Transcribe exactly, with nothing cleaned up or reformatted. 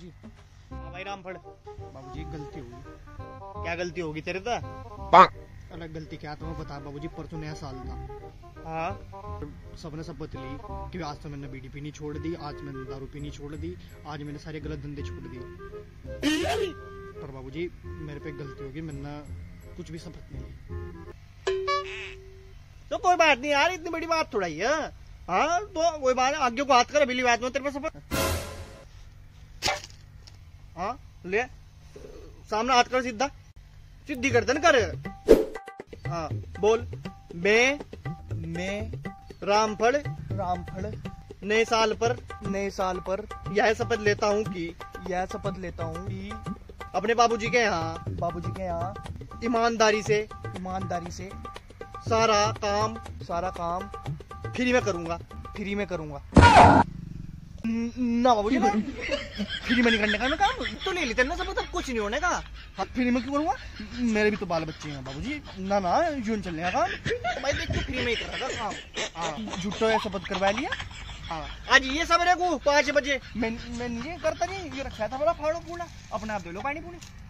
बाबूजी। हाँ भाई रामफल। बाबूजी गलती होगी। क्या गलती होगी तेरे तो? अलग गलती क्या तुम्हें बता बाबूजी, परसों नया साल था। हाँ सबने शपथ ली कि आज तो मैंने बीड़ी पीनी छोड़ दी, आज मैंने दारू पीनी छोड़ दी, आज मैंने सारे गलत धंधे छोड़ दिए। पर बाबूजी मेरे पे गलती होगी, मैंने कुछ भी शपथ नहीं ली। तो कोई बात नहीं यार, इतनी बड़ी बात थोड़ा ही है। हाँ तो कोई बात आगे को हाथ कर, अभी बात में तेरे पे शपथ। हाँ ले सामने हाथ कर, सीधा सीधी गर्दन कर। हाँ बोल। मैं मैं रामफल रामफल नए साल पर नए साल पर यह शपथ लेता हूँ कि यह शपथ लेता हूँ कि अपने बाबूजी के यहाँ बाबूजी के यहाँ ईमानदारी से ईमानदारी से सारा काम सारा काम फ्री में करूंगा फ्री में करूंगा ना बाबूजी ना फ्री में नहीं करने का मैं काम तो ले लेते ना, सब तब कुछ नहीं होने का। हाँ फ्री में क्यों करूंगा, मेरे भी तो बाल बच्चे हैं बाबूजी। ना ना यूं चलने का काम भाई, देख तो फ्री में ही कर रहा था काम। हाँ झूठो है शपथ करवा लिया। हाँ आज ये सब को पाँच बजे मैं मैं नहीं करता, नहीं ये रखा था बड़ा फाड़ो पूरा, अपने आप दे लो पानी पूरी।